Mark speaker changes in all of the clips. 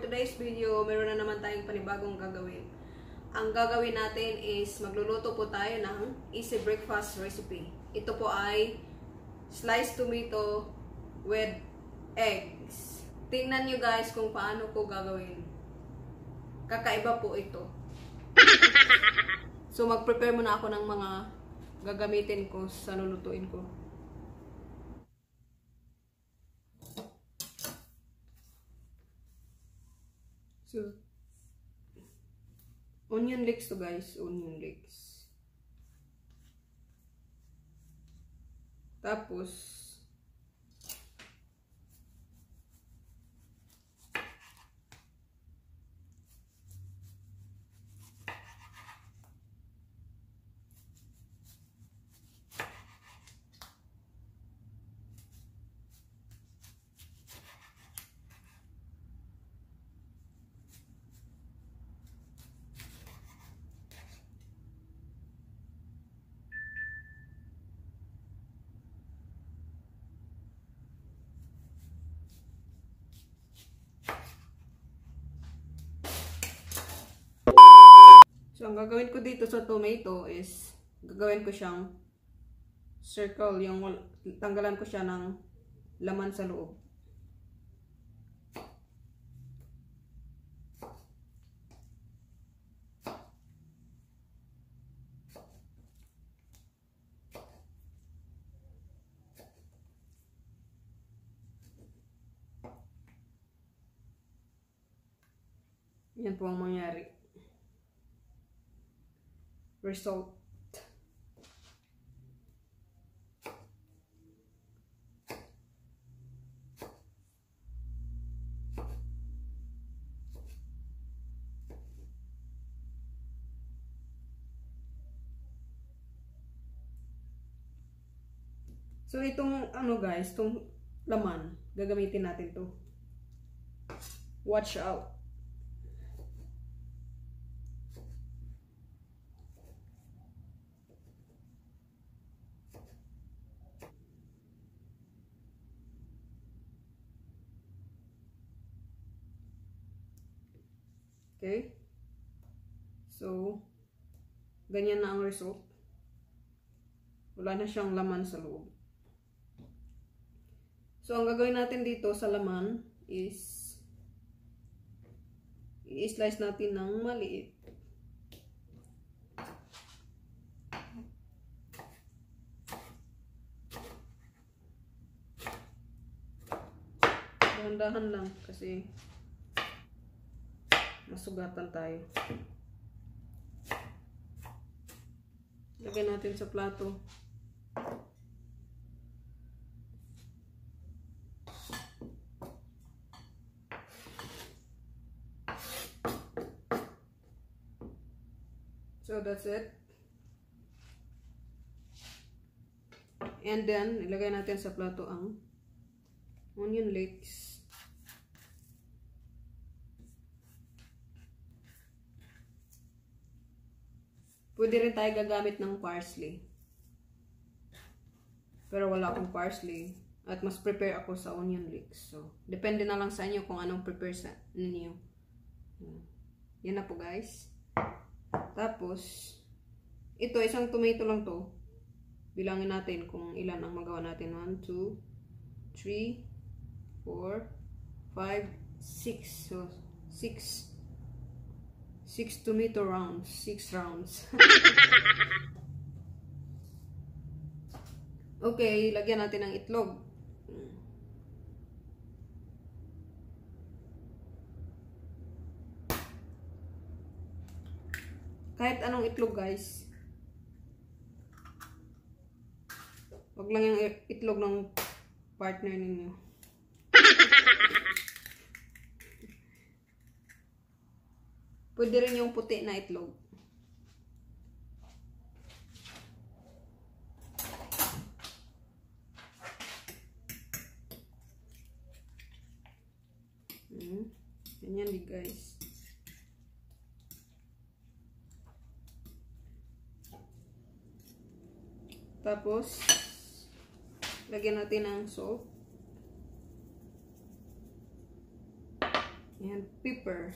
Speaker 1: today's video, meron na naman tayong panibagong gagawin. Ang gagawin natin is magluluto po tayo ng easy breakfast recipe. Ito po ay sliced tomato with eggs. Tingnan nyo guys kung paano ko gagawin. Kakaiba po ito. So mag-prepare muna ako ng mga gagamitin ko sa lulutuin ko. So, onion leeks to guys, onion leeks. Tapos, so, ang gagawin ko dito sa tomato is, gagawin ko siyang circle, yung tanggalan ko siya ng laman sa loob. Yan po ang mangyari. Result. So itong ano guys, itong laman, gagamitin natin to. Watch out. Okay? So, ganyan na ang result. Wala na siyang laman sa loob. So, ang gagawin natin dito sa laman is i-slice natin ng maliit. Dahan-dahan lang kasi masugatan tayo. Lagyan natin sa plato. So that's it. And then, ilagay natin sa plato ang onion leeks. Pwede rin tayo gagamit ng parsley. Pero wala akong parsley. At mas prepare ako sa onion leeks. So, depende na lang sa inyo kung anong prepare sa ninyo. Yan na po guys. Tapos, ito, isang tomato lang to. Bilangin natin kung ilan ang magawa natin. 1, 2, 3, 4, 5, 6. So, 6 tomato rounds. 6 rounds. Okay, lagyan natin ng itlog. Kahit anong itlog guys. Wag lang yung itlog ng partner ninyo. Pwede rin yung puti na itlog. Ganyan din guys. Tapos, lagyan natin ng salt. and pepper.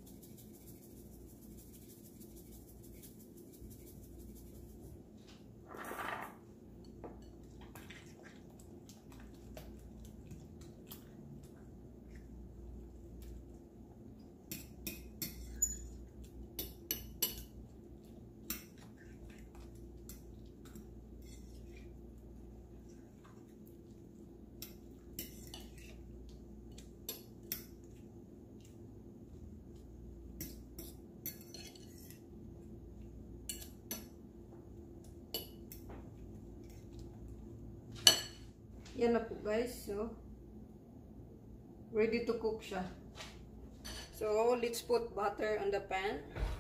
Speaker 1: Yan na po guys, so ready to cook siya. So let's put butter on the pan.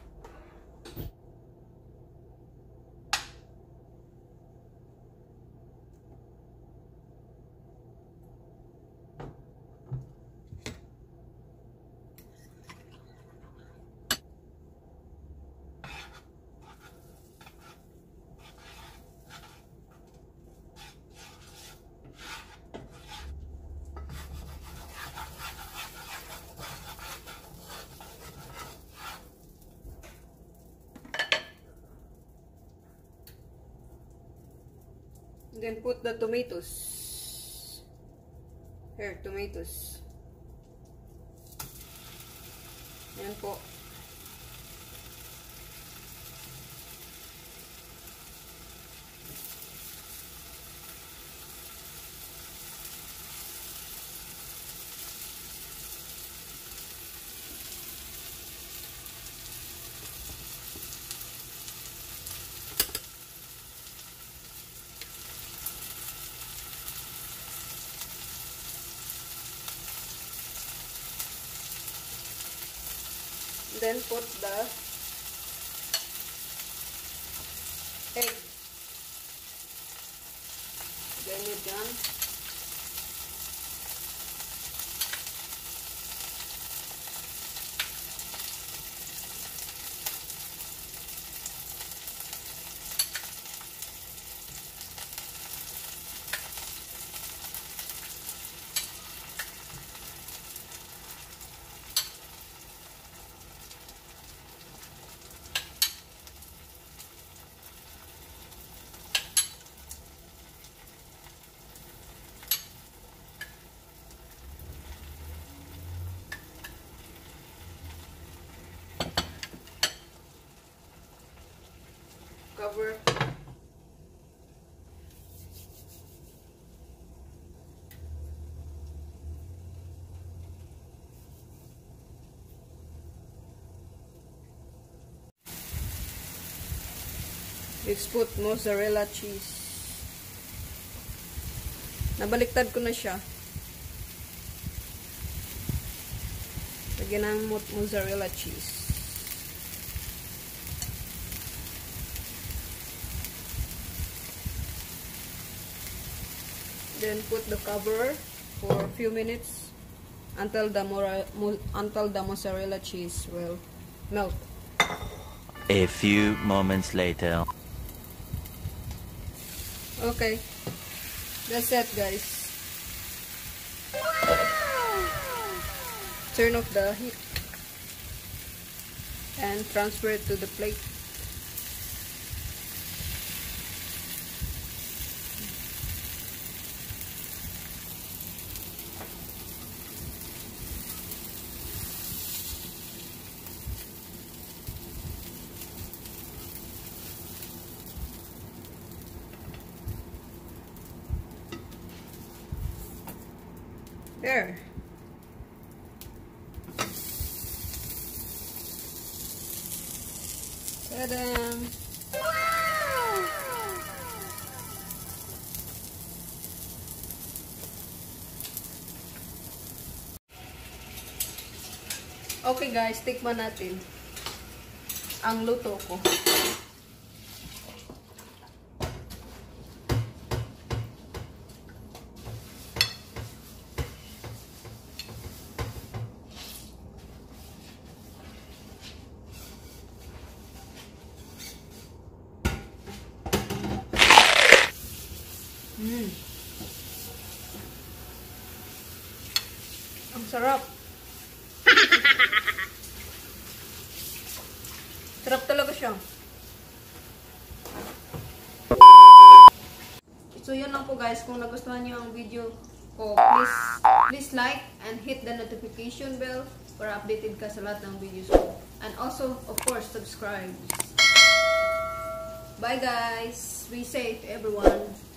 Speaker 1: Then put the tomatoes. Here, tomatoes. Yan po. Then put the egg. Ganyan dyan. Cover. Let's put mozzarella cheese. Nabaliktad ko na siya. Lagyan ng mozzarella cheese. Then put the cover for a few minutes until the mozzarella cheese will melt.
Speaker 2: A few moments later.
Speaker 1: Okay, that's it, guys. Turn off the heat and transfer it to the plate. There. Ta-da! Wow! Okay guys, tikman natin ang luto ko. Ang sarap. Sarap talaga siya. So, yun lang po guys. Kung nagustuhan niyo ang video ko, please like and hit the notification bell para updated ka sa lahat ng videos ko. And also, of course, subscribe. Bye guys. Be safe everyone.